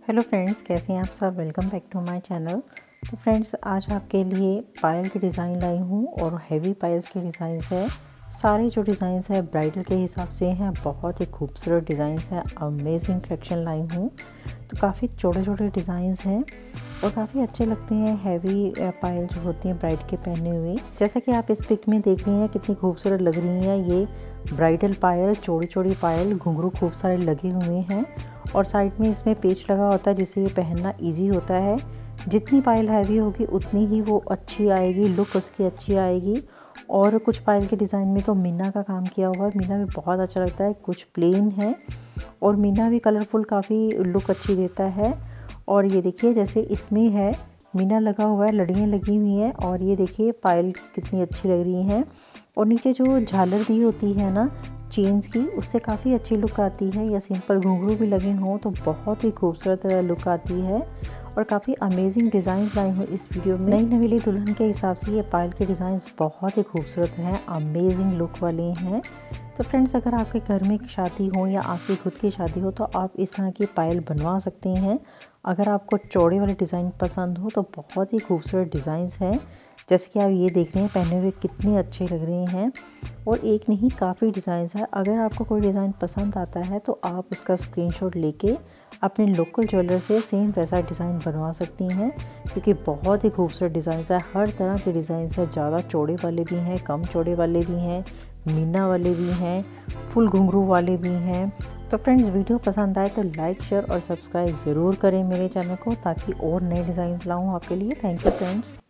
Hello friends, कैसे हैं आप सब। Welcome back to my channel. तो फ्रेंड्स, आज आपके लिए पायल की डिज़ाइन लाई हूँ और हैवी पायल्स के डिज़ाइंस है। सारे जो डिज़ाइंस है ब्राइडल के हिसाब से हैं, बहुत ही खूबसूरत डिज़ाइंस है। अमेजिंग कलेक्शन लाई हूँ। तो काफ़ी छोटे छोटे डिज़ाइंस हैं और काफ़ी अच्छे लगते हैं। हैवी पायल जो होती हैं ब्राइड के पहने हुए, जैसा कि आप इस पिक में देख रही हैं कितनी खूबसूरत लग रही हैं। ये ब्राइडल पायल, चौड़ी चौड़ी पायल, घुंघरू खूब सारे लगे हुए हैं और साइड में इसमें पेच लगा होता है जिससे ये पहनना इजी होता है। जितनी पायल हैवी होगी उतनी ही वो अच्छी आएगी, लुक उसकी अच्छी आएगी। और कुछ पायल के डिज़ाइन में तो मीना का काम किया हुआ है, मीना भी बहुत अच्छा लगता है। कुछ प्लेन है और मीना भी कलरफुल काफ़ी लुक अच्छी देता है। और ये देखिए जैसे इसमें है मीना लगा हुआ है, लड़ियाँ लगी हुई हैं और ये देखिए पायल कितनी अच्छी लग रही हैं। और नीचे जो झालर दी होती है ना चेन्स की, उससे काफ़ी अच्छी लुक आती है। या सिंपल घुंघरू भी लगे हों तो बहुत ही खूबसूरत लुक आती है। और काफ़ी अमेजिंग डिज़ाइन लाई हूँ इस वीडियो में। नई नवेली दुल्हन के हिसाब से ये पायल के डिज़ाइंस बहुत ही खूबसूरत हैं, अमेजिंग लुक वाले हैं। तो फ्रेंड्स, अगर आपके घर में शादी हो या आपकी खुद की शादी हो तो आप इस तरह की पायल बनवा सकते हैं। अगर आपको चौड़े वाले डिज़ाइन पसंद हो तो बहुत ही खूबसूरत डिज़ाइंस हैं। जैसे कि आप ये देख रहे हैं पहने हुए कितने अच्छे लग रहे हैं। और एक नहीं, काफ़ी डिज़ाइंस है। अगर आपको कोई डिज़ाइन पसंद आता है तो आप उसका स्क्रीनशॉट लेके अपने लोकल ज्वेलर से सेम वैसा डिज़ाइन बनवा सकती हैं, क्योंकि बहुत ही खूबसूरत डिज़ाइंस है। हर तरह के डिज़ाइंस है, ज़्यादा चौड़े वाले भी हैं, कम चौड़े वाले भी हैं, मीना वाले भी हैं, फुल घुंघरू वाले भी हैं। तो फ्रेंड्स, वीडियो पसंद आए तो लाइक, शेयर और सब्सक्राइब ज़रूर करें मेरे चैनल को, ताकि और नए डिज़ाइन लाऊँ आपके लिए। Thank you friends.